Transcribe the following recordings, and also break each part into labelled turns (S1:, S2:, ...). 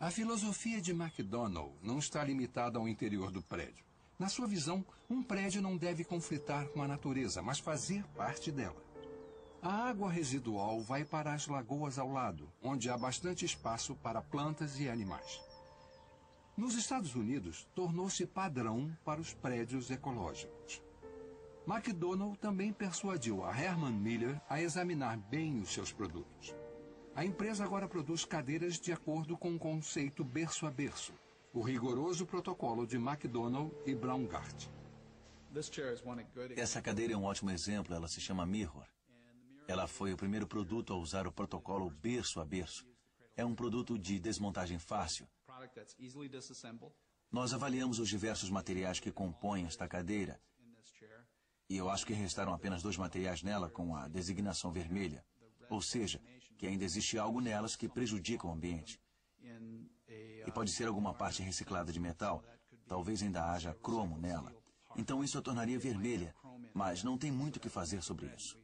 S1: A filosofia de McDonnell não está limitada ao interior do prédio. Na sua visão, um prédio não deve conflitar com a natureza, mas fazer parte dela. A água residual vai para as lagoas ao lado, onde há bastante espaço para plantas e animais. Nos Estados Unidos, tornou-se padrão para os prédios ecológicos. McDonnell também persuadiu a Herman Miller a examinar bem os seus produtos. A empresa agora produz cadeiras de acordo com o conceito berço a berço, o rigoroso protocolo de McDonnell e Braungart.
S2: Essa cadeira é um ótimo exemplo, ela se chama Mirror. Ela foi o primeiro produto a usar o protocolo berço a berço. É um produto de desmontagem fácil. Nós avaliamos os diversos materiais que compõem esta cadeira. E eu acho que restaram apenas 2 materiais nela com a designação vermelha. Ou seja, que ainda existe algo nelas que prejudica o ambiente. E pode ser alguma parte reciclada de metal. Talvez ainda haja cromo nela. Então isso a tornaria vermelha, mas não tem muito o que fazer sobre isso.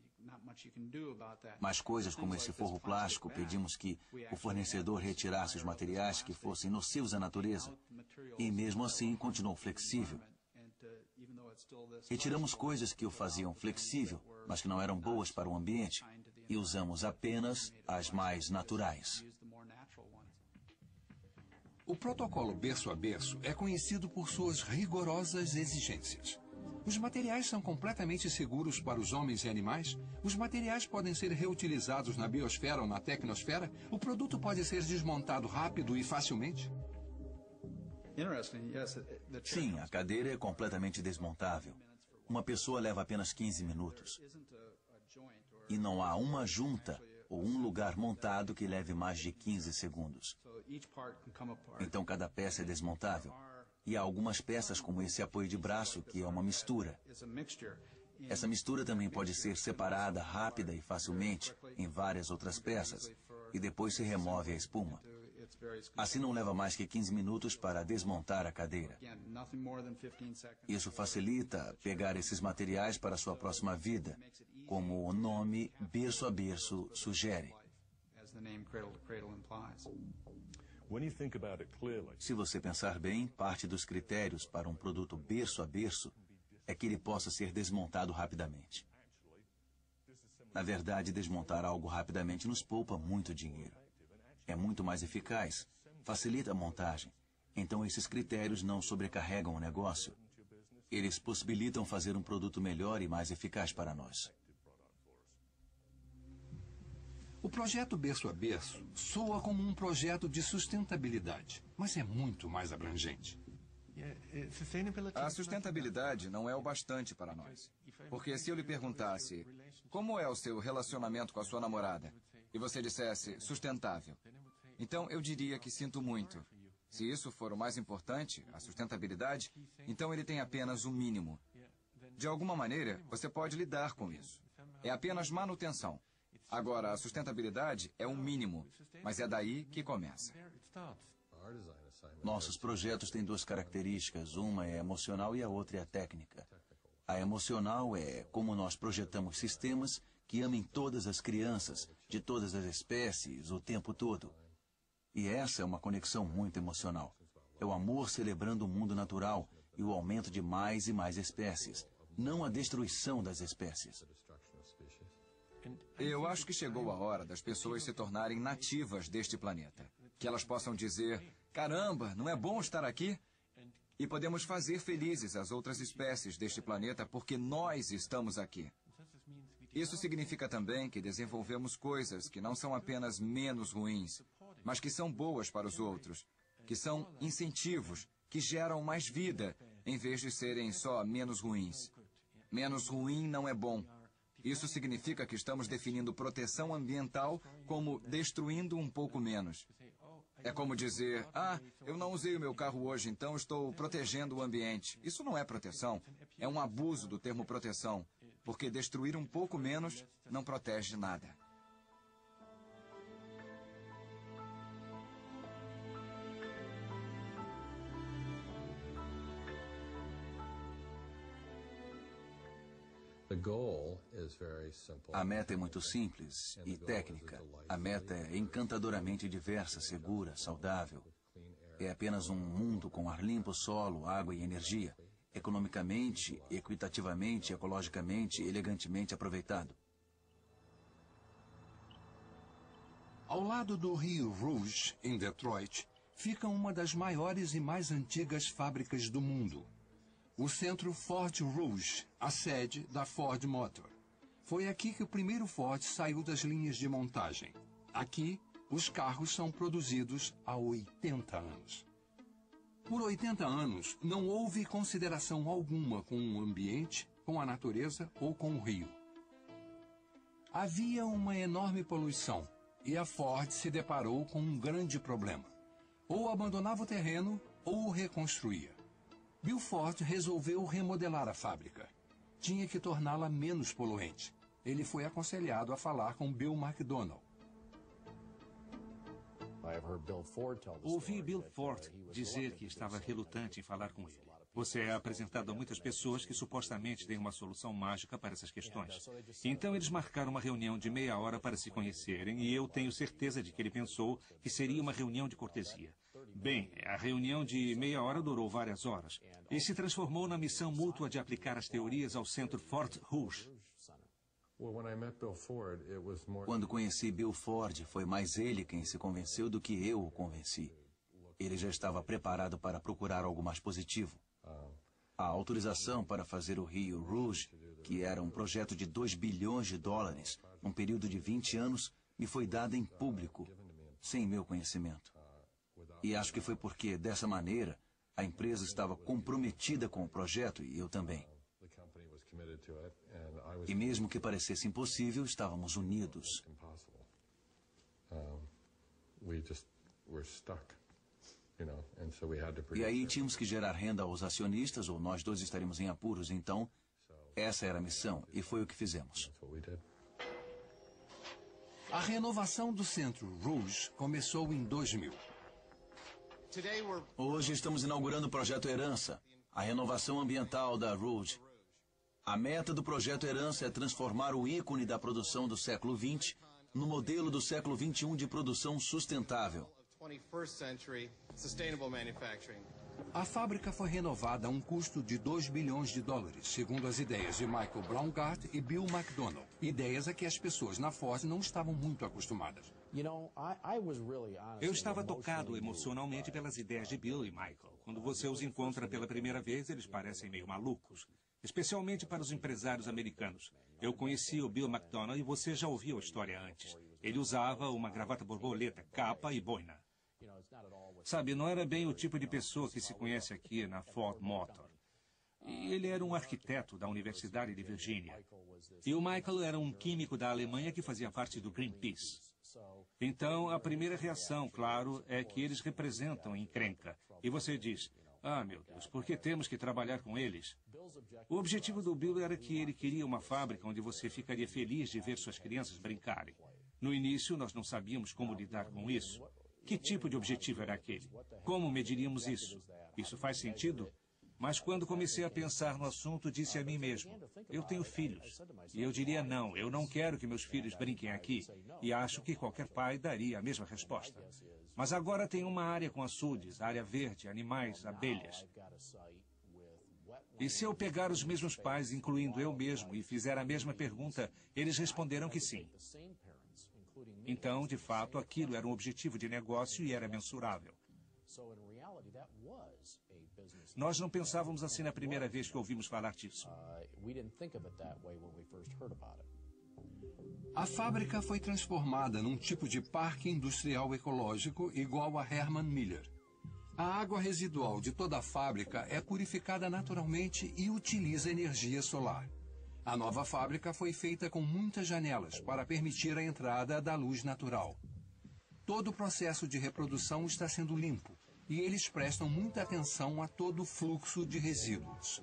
S2: Mas coisas como esse forro plástico, pedimos que o fornecedor retirasse os materiais que fossem nocivos à natureza. E mesmo assim continuou flexível. Retiramos coisas que o faziam flexível, mas que não eram boas para o ambiente, e usamos apenas as mais naturais.
S1: O protocolo berço a berço é conhecido por suas rigorosas exigências. Os materiais são completamente seguros para os homens e animais. Os materiais podem ser reutilizados na biosfera ou na tecnosfera. O produto pode ser desmontado rápido e facilmente.
S2: Sim, a cadeira é completamente desmontável. Uma pessoa leva apenas 15 minutos. E não há uma junta ou um lugar montado que leve mais de 15 segundos. Então cada peça é desmontável. E há algumas peças como esse apoio de braço, que é uma mistura. Essa mistura também pode ser separada rápida e facilmente em várias outras peças, e depois se remove a espuma. Assim não leva mais que 15 minutos para desmontar a cadeira. Isso facilita pegar esses materiais para a sua próxima vida, como o nome berço a berço sugere. Se você pensar bem, parte dos critérios para um produto berço a berço é que ele possa ser desmontado rapidamente. Na verdade, desmontar algo rapidamente nos poupa muito dinheiro. É muito mais eficaz, facilita a montagem. Então esses critérios não sobrecarregam o negócio. Eles possibilitam fazer um produto melhor e mais eficaz para nós.
S1: O projeto berço a berço soa como um projeto de sustentabilidade, mas é muito mais abrangente.
S3: A sustentabilidade não é o bastante para nós. Porque se eu lhe perguntasse, como é o seu relacionamento com a sua namorada? E você dissesse, sustentável. Então eu diria que sinto muito. Se isso for o mais importante, a sustentabilidade, então ele tem apenas o mínimo. De alguma maneira, você pode lidar com isso. É apenas manutenção. Agora, a sustentabilidade é o mínimo, mas é daí que começa.
S2: Nossos projetos têm 2 características, uma é emocional e a outra é a técnica. A emocional é como nós projetamos sistemas que amem todas as crianças, de todas as espécies, o tempo todo. E essa é uma conexão muito emocional. É o amor celebrando o mundo natural e o aumento de mais e mais espécies, não a destruição das espécies.
S3: Eu acho que chegou a hora das pessoas se tornarem nativas deste planeta. Que elas possam dizer, caramba, não é bom estar aqui? E podemos fazer felizes as outras espécies deste planeta porque nós estamos aqui. Isso significa também que desenvolvemos coisas que não são apenas menos ruins, mas que são boas para os outros, que são incentivos, que geram mais vida, em vez de serem só menos ruins. Menos ruim não é bom. Isso significa que estamos definindo proteção ambiental como destruindo um pouco menos. É como dizer, eu não usei o meu carro hoje, então estou protegendo o ambiente. Isso não é proteção. É um abuso do termo proteção, porque destruir um pouco menos não protege nada.
S2: A meta é muito simples e técnica. A meta é encantadoramente diversa, segura, saudável. É apenas um mundo com ar limpo, solo, água e energia, economicamente, equitativamente, ecologicamente, elegantemente aproveitado.
S1: Ao lado do Rio Rouge, em Detroit, fica uma das maiores e mais antigas fábricas do mundo. O centro Ford Rouge, a sede da Ford Motor. Foi aqui que o primeiro Ford saiu das linhas de montagem. Aqui, os carros são produzidos há 80 anos. Por 80 anos, não houve consideração alguma com o ambiente, com a natureza ou com o rio. Havia uma enorme poluição e a Ford se deparou com um grande problema. Ou abandonava o terreno ou o reconstruía. Bill Ford resolveu remodelar a fábrica. Tinha que torná-la menos poluente. Ele foi aconselhado a falar com Bill McDonnell.
S4: Ouvi Bill Ford dizer que estava relutante em falar com ele. Você é apresentado a muitas pessoas que supostamente têm uma solução mágica para essas questões. Então eles marcaram uma reunião de meia hora para se conhecerem e eu tenho certeza de que ele pensou que seria uma reunião de cortesia. Bem, a reunião de meia hora durou várias horas e se transformou na missão mútua de aplicar as teorias ao centro Ford Rouge.
S2: Quando conheci Bill Ford, foi mais ele quem se convenceu do que eu o convenci. Ele já estava preparado para procurar algo mais positivo. A autorização para fazer o Rio Rouge, que era um projeto de $2 bilhões, num período de 20 anos, me foi dada em público, sem meu conhecimento. E acho que foi porque, dessa maneira, a empresa estava comprometida com o projeto e eu também. E mesmo que parecesse impossível, estávamos unidos. E aí tínhamos que gerar renda aos acionistas, ou nós dois estaríamos em apuros. Então, essa era a missão, e foi o que fizemos.
S1: A renovação do centro Rouge começou em 2000.
S2: Hoje estamos inaugurando o projeto Herança, a renovação ambiental da Rouge. A meta do projeto Herança é transformar o ícone da produção do século XX no modelo do século XXI de produção sustentável.
S1: A fábrica foi renovada a um custo de $2 bilhões, segundo as ideias de Michael Braungart e Bill McDonnell. Ideias a que as pessoas na Ford não estavam muito acostumadas.
S4: Eu estava tocado emocionalmente pelas ideias de Bill e Michael. Quando você os encontra pela primeira vez, eles parecem meio malucos. Especialmente para os empresários americanos. Eu conheci o Bill McDonnell e você já ouviu a história antes. Ele usava uma gravata borboleta, capa e boina. Sabe, não era bem o tipo de pessoa que se conhece aqui na Ford Motor. E ele era um arquiteto da Universidade de Virgínia. E o Michael era um químico da Alemanha que fazia parte do Greenpeace. Então, a primeira reação, claro, é que eles representam encrenca. E você diz, ah, meu Deus, por que temos que trabalhar com eles? O objetivo do Bill era que ele queria uma fábrica onde você ficaria feliz de ver suas crianças brincarem. No início, nós não sabíamos como lidar com isso. Que tipo de objetivo era aquele? Como mediríamos isso? Isso faz sentido? Mas quando comecei a pensar no assunto, disse a mim mesmo, eu tenho filhos. E eu diria, não, eu não quero que meus filhos brinquem aqui. E acho que qualquer pai daria a mesma resposta. Mas agora tem uma área com açudes, área verde, animais, abelhas. E se eu pegar os mesmos pais, incluindo eu mesmo, e fizer a mesma pergunta, eles responderam que sim. Então, de fato, aquilo era um objetivo de negócio e era mensurável. Nós não pensávamos assim na primeira vez que ouvimos falar disso.
S1: A fábrica foi transformada num tipo de parque industrial ecológico igual a Herman Miller. A água residual de toda a fábrica é purificada naturalmente e utiliza energia solar. A nova fábrica foi feita com muitas janelas para permitir a entrada da luz natural. Todo o processo de reprodução está sendo limpo e eles prestam muita atenção a todo o fluxo de resíduos.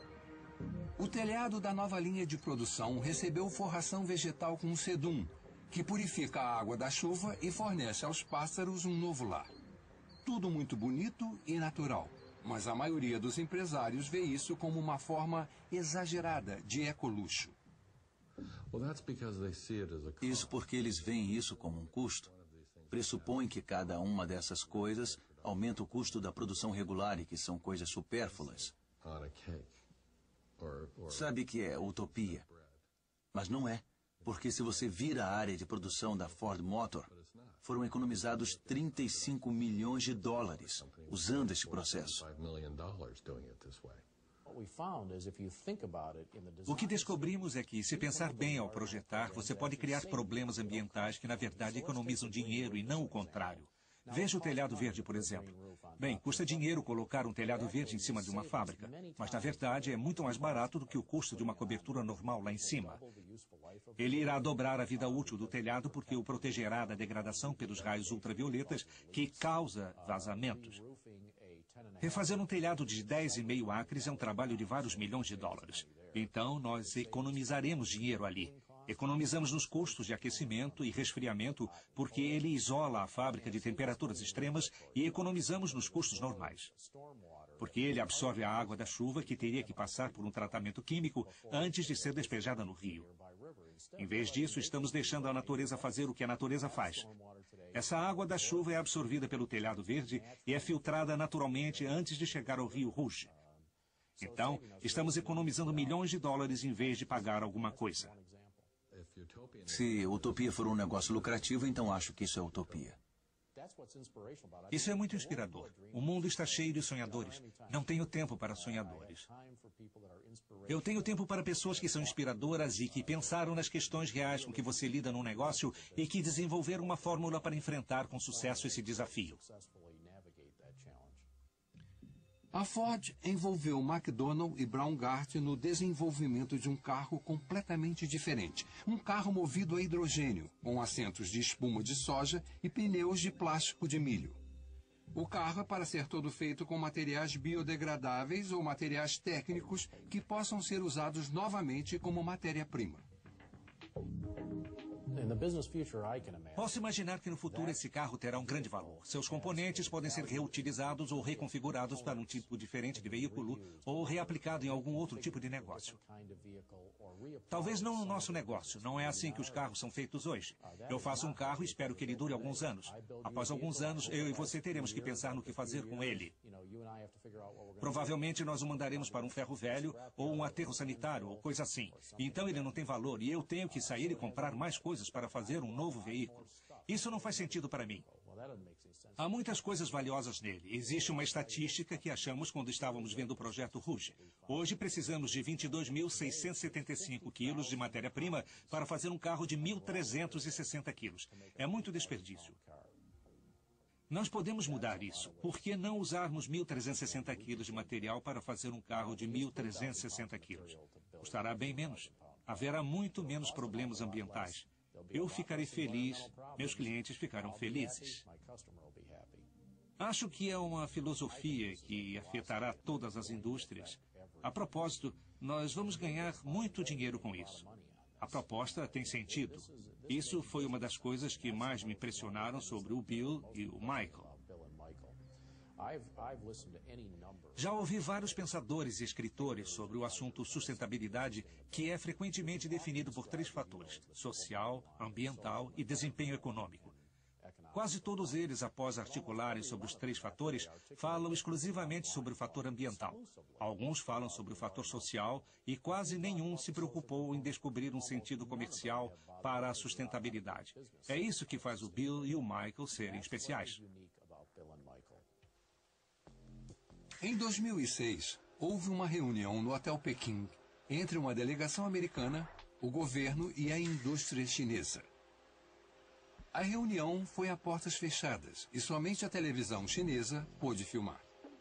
S1: O telhado da nova linha de produção recebeu forração vegetal com sedum, que purifica a água da chuva e fornece aos pássaros um novo lar. Tudo muito bonito e natural, mas a maioria dos empresários vê isso como uma forma exagerada de ecoluxo.
S2: Isso porque eles veem isso como um custo. Pressupõem que cada uma dessas coisas aumenta o custo da produção regular e que são coisas supérfluas. Sabe que é utopia? Mas não é, porque se você vira a área de produção da Ford Motor, foram economizados 35 milhões de dólares usando este processo.
S4: O que descobrimos é que, se pensar bem ao projetar, você pode criar problemas ambientais que, na verdade, economizam dinheiro e não o contrário. Veja o telhado verde, por exemplo. Bem, custa dinheiro colocar um telhado verde em cima de uma fábrica, mas, na verdade, é muito mais barato do que o custo de uma cobertura normal lá em cima. Ele irá dobrar a vida útil do telhado porque o protegerá da degradação pelos raios ultravioletas que causa vazamentos. Refazer um telhado de 10,5 acres é um trabalho de vários milhões de dólares. Então, nós economizaremos dinheiro ali. Economizamos nos custos de aquecimento e resfriamento porque ele isola a fábrica de temperaturas extremas e economizamos nos custos normais. Porque ele absorve a água da chuva que teria que passar por um tratamento químico antes de ser despejada no rio. Em vez disso, estamos deixando a natureza fazer o que a natureza faz. Essa água da chuva é absorvida pelo telhado verde e é filtrada naturalmente antes de chegar ao rio Rouge. Então, estamos economizando milhões de dólares em vez de pagar alguma coisa.
S2: Se utopia for um negócio lucrativo, então acho que isso é utopia.
S4: Isso é muito inspirador. O mundo está cheio de sonhadores. Não tenho tempo para sonhadores. Eu tenho tempo para pessoas que são inspiradoras e que pensaram nas questões reais com que você lida num negócio e que desenvolveram uma fórmula para enfrentar com sucesso esse desafio.
S1: A Ford envolveu McDonnell e Braungart no desenvolvimento de um carro completamente diferente. Um carro movido a hidrogênio, com assentos de espuma de soja e pneus de plástico de milho. O carro é para ser todo feito com materiais biodegradáveis ou materiais técnicos que possam ser usados novamente como matéria-prima.
S4: Posso imaginar que no futuro esse carro terá um grande valor. Seus componentes podem ser reutilizados ou reconfigurados para um tipo diferente de veículo ou reaplicado em algum outro tipo de negócio. Talvez não no nosso negócio. Não é assim que os carros são feitos hoje. Eu faço um carro e espero que ele dure alguns anos. Após alguns anos, eu e você teremos que pensar no que fazer com ele. Provavelmente nós o mandaremos para um ferro velho ou um aterro sanitário ou coisa assim. Então ele não tem valor e eu tenho que sair e comprar mais coisas para fazer um novo veículo. Isso não faz sentido para mim. Há muitas coisas valiosas nele. Existe uma estatística que achamos quando estávamos vendo o projeto Rouge. Hoje precisamos de 22.675 quilos de matéria-prima para fazer um carro de 1.360 quilos. É muito desperdício. Nós podemos mudar isso. Por que não usarmos 1.360 quilos de material para fazer um carro de 1.360 quilos? Custará bem menos. Haverá muito menos problemas ambientais. Eu ficarei feliz, meus clientes ficarão felizes. Acho que é uma filosofia que afetará todas as indústrias. A propósito, nós vamos ganhar muito dinheiro com isso. A proposta tem sentido. Isso foi uma das coisas que mais me impressionaram sobre o Bill e o Michael. Já ouvi vários pensadores e escritores sobre o assunto sustentabilidade, que é frequentemente definido por 3 fatores: social, ambiental e desempenho econômico. Quase todos eles, após articularem sobre os 3 fatores, falam exclusivamente sobre o fator ambiental. Alguns falam sobre o fator social e quase nenhum se preocupou em descobrir um sentido comercial para a sustentabilidade. É isso que faz o Bill e o Michael serem especiais.
S1: Em 2006, houve uma reunião no Hotel Pequim entre uma delegação americana, o governo e a indústria chinesa. A reunião foi a portas fechadas e somente a televisão chinesa pôde filmar.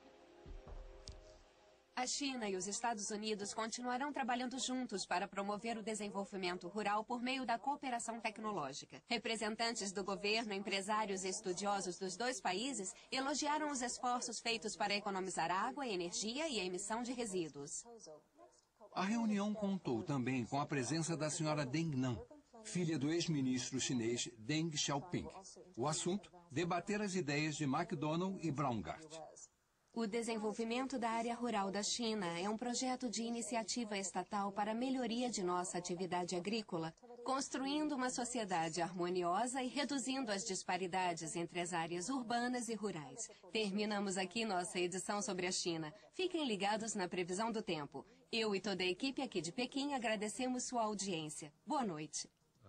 S5: A China e os Estados Unidos continuarão trabalhando juntos para promover o desenvolvimento rural por meio da cooperação tecnológica. Representantes do governo, empresários e estudiosos dos 2 países elogiaram os esforços feitos para economizar água, energia e a emissão de resíduos.
S1: A reunião contou também com a presença da senhora Deng Nan, filha do ex-ministro chinês Deng Xiaoping. O assunto, debater as ideias de McDonnell e Braungart.
S5: O desenvolvimento da área rural da China é um projeto de iniciativa estatal para a melhoria de nossa atividade agrícola, construindo uma sociedade harmoniosa e reduzindo as disparidades entre as áreas urbanas e rurais. Terminamos aqui nossa edição sobre a China. Fiquem ligados na previsão do tempo. Eu e toda a equipe aqui de Pequim agradecemos sua audiência. Boa noite.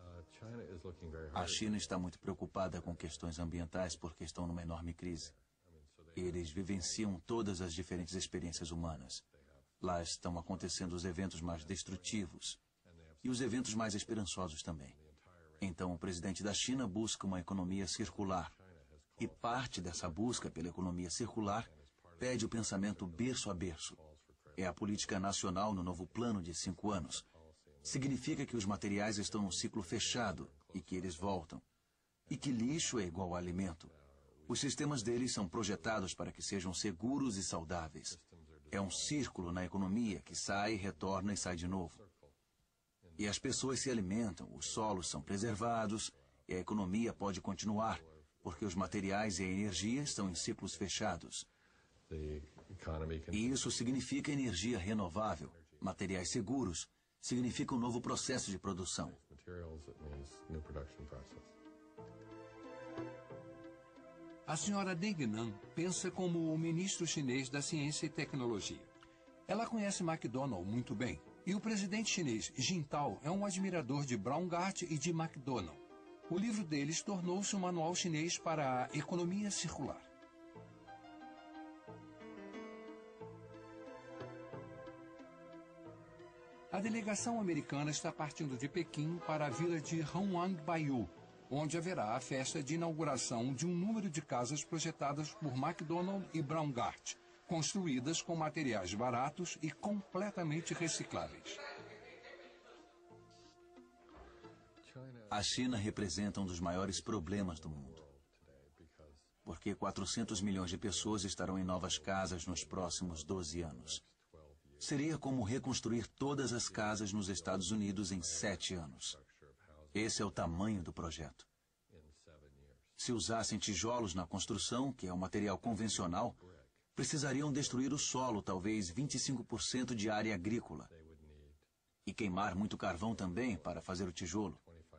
S2: A China está muito preocupada com questões ambientais porque estão numa enorme crise. Eles vivenciam todas as diferentes experiências humanas. Lá estão acontecendo os eventos mais destrutivos e os eventos mais esperançosos também. Então, o presidente da China busca uma economia circular. E parte dessa busca pela economia circular pede o pensamento berço a berço. É a política nacional no novo plano de 5 anos. Significa que os materiais estão num ciclo fechado e que eles voltam. E que lixo é igual a alimento. Os sistemas deles são projetados para que sejam seguros e saudáveis. É um círculo na economia que sai, retorna e sai de novo. E as pessoas se alimentam, os solos são preservados e a economia pode continuar, porque os materiais e a energia estão em ciclos fechados. E isso significa energia renovável, materiais seguros, significa um novo processo de produção.
S1: A senhora Deng Nan pensa como o ministro chinês da Ciência e Tecnologia. Ela conhece McDonnell muito bem, e o presidente chinês Jintao é um admirador de Braungart e de McDonnell. O livro deles tornou-se um manual chinês para a economia circular. A delegação americana está partindo de Pequim para a vila de Huangbaiu, onde haverá a festa de inauguração de um número de casas projetadas por McDonnell e Braungart, construídas com materiais baratos e completamente recicláveis.
S2: A China representa um dos maiores problemas do mundo, porque 400 milhões de pessoas estarão em novas casas nos próximos 12 anos. Seria como reconstruir todas as casas nos Estados Unidos em 7 anos. Esse é o tamanho do projeto. Se usassem tijolos na construção, que é um material convencional, precisariam destruir o solo, talvez 25% de área agrícola. E queimar muito carvão também para fazer o tijolo.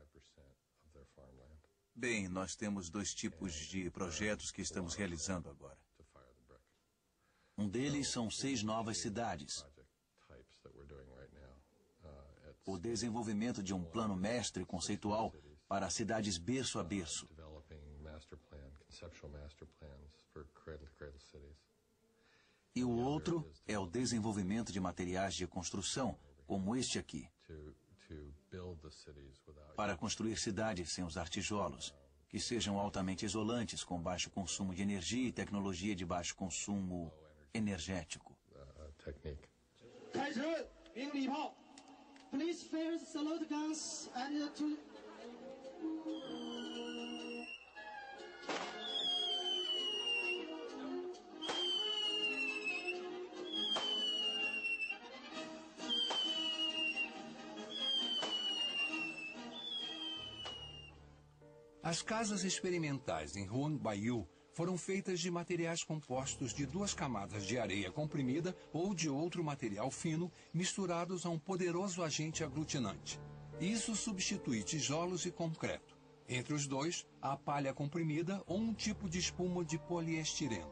S2: Bem, nós temos 2 tipos de projetos que estamos realizando agora. Um deles são 6 novas cidades. O desenvolvimento de um plano mestre conceitual para cidades berço a berço. E o outro é o desenvolvimento de materiais de construção, como este aqui, para construir cidades sem usar tijolos, que sejam altamente isolantes, com baixo consumo de energia e tecnologia de baixo consumo energético.
S6: Please first salute guns and to...
S1: As casas experimentais em Huangbaiu foram feitas de materiais compostos de 2 camadas de areia comprimida ou de outro material fino misturados a um poderoso agente aglutinante. Isso substitui tijolos e concreto. Entre os 2, há palha comprimida ou um tipo de espuma de poliestireno.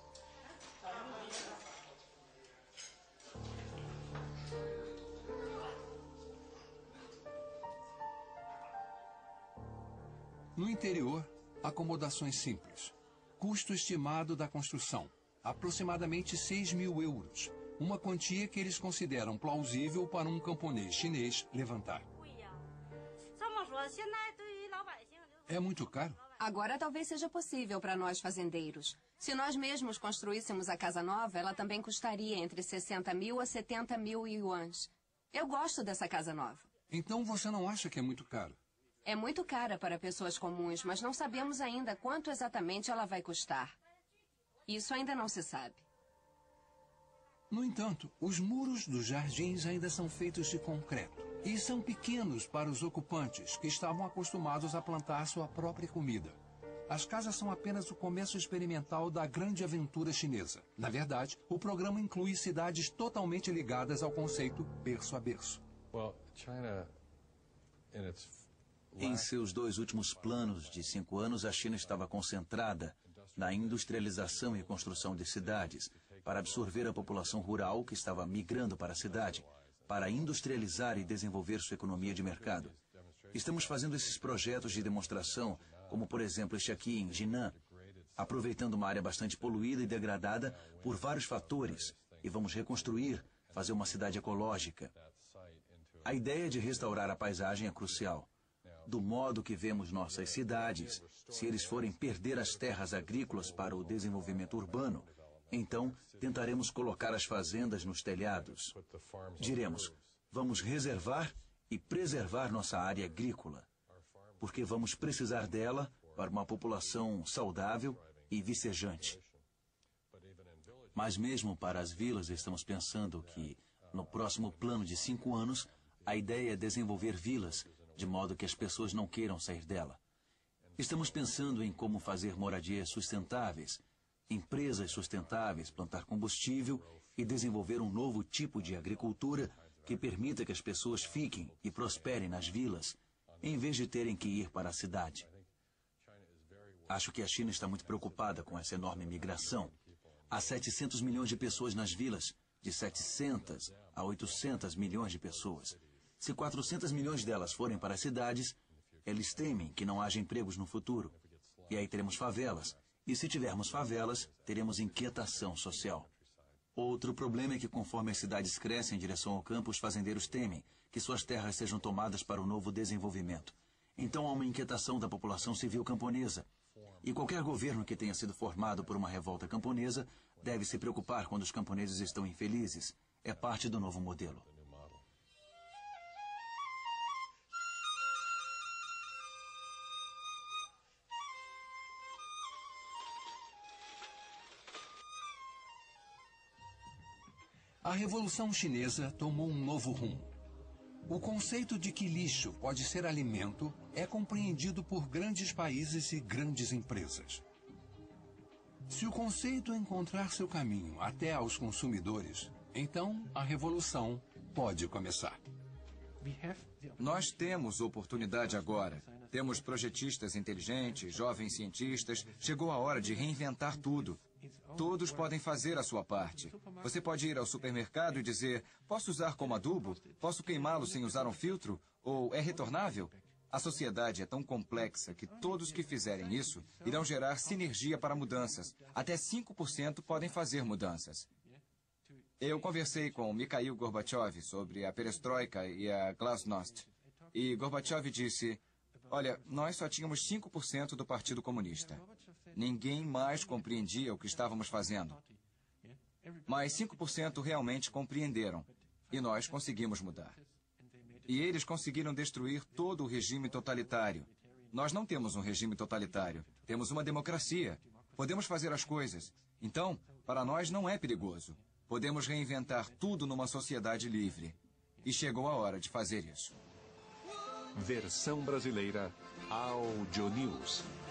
S1: No interior, acomodações simples. Custo estimado da construção, aproximadamente 6.000 euros, uma quantia que eles consideram plausível para um camponês chinês levantar. É muito caro?
S5: Agora talvez seja possível para nós fazendeiros. Se nós mesmos construíssemos a casa nova, ela também custaria entre 60.000 a 70.000 yuans. Eu gosto dessa casa nova.
S1: Então você não acha que é muito caro?
S5: É muito cara para pessoas comuns, mas não sabemos ainda quanto exatamente ela vai custar. Isso ainda não se sabe.
S1: No entanto, os muros dos jardins ainda são feitos de concreto e são pequenos para os ocupantes que estavam acostumados a plantar sua própria comida. As casas são apenas o começo experimental da grande aventura chinesa. Na verdade, o programa inclui cidades totalmente ligadas ao conceito berço a berço.
S2: Em seus 2 últimos planos de 5 anos, a China estava concentrada na industrialização e construção de cidades, para absorver a população rural que estava migrando para a cidade, para industrializar e desenvolver sua economia de mercado. Estamos fazendo esses projetos de demonstração, como por exemplo este aqui em Jinan, aproveitando uma área bastante poluída e degradada por vários fatores, e vamos reconstruir, fazer uma cidade ecológica. A ideia de restaurar a paisagem é crucial. Do modo que vemos nossas cidades, se eles forem perder as terras agrícolas para o desenvolvimento urbano, então tentaremos colocar as fazendas nos telhados. Diremos, vamos reservar e preservar nossa área agrícola, porque vamos precisar dela para uma população saudável e vicejante. Mas mesmo para as vilas, estamos pensando que, no próximo plano de 5 anos, a ideia é desenvolver vilas, de modo que as pessoas não queiram sair dela. Estamos pensando em como fazer moradias sustentáveis, empresas sustentáveis, plantar combustível e desenvolver um novo tipo de agricultura que permita que as pessoas fiquem e prosperem nas vilas, em vez de terem que ir para a cidade. Acho que a China está muito preocupada com essa enorme migração. Há 700 milhões de pessoas nas vilas, de 700 a 800 milhões de pessoas. Se 400 milhões delas forem para as cidades, eles temem que não haja empregos no futuro. E aí teremos favelas. E se tivermos favelas, teremos inquietação social. Outro problema é que conforme as cidades crescem em direção ao campo, os fazendeiros temem que suas terras sejam tomadas para o novo desenvolvimento. Então há uma inquietação da população civil camponesa. E qualquer governo que tenha sido formado por uma revolta camponesa deve se preocupar quando os camponeses estão infelizes. É parte do novo modelo.
S1: A Revolução Chinesa tomou um novo rumo. O conceito de que lixo pode ser alimento é compreendido por grandes países e grandes empresas. Se o conceito encontrar seu caminho até aos consumidores, então a revolução pode começar.
S3: Nós temos oportunidade agora. Temos projetistas inteligentes, jovens cientistas. Chegou a hora de reinventar tudo. Todos podem fazer a sua parte. Você pode ir ao supermercado e dizer, posso usar como adubo? Posso queimá-lo sem usar um filtro? Ou é retornável? A sociedade é tão complexa que todos que fizerem isso irão gerar sinergia para mudanças. Até 5% podem fazer mudanças. Eu conversei com Mikhail Gorbachev sobre a perestroika e a glasnost. E Gorbachev disse, olha, nós só tínhamos 5% do Partido Comunista. Ninguém mais compreendia o que estávamos fazendo. Mas 5% realmente compreenderam. E nós conseguimos mudar. E eles conseguiram destruir todo o regime totalitário. Nós não temos um regime totalitário. Temos uma democracia. Podemos fazer as coisas. Então, para nós não é perigoso. Podemos reinventar tudo numa sociedade livre. E chegou a hora de fazer isso.
S7: Versão brasileira Audio News.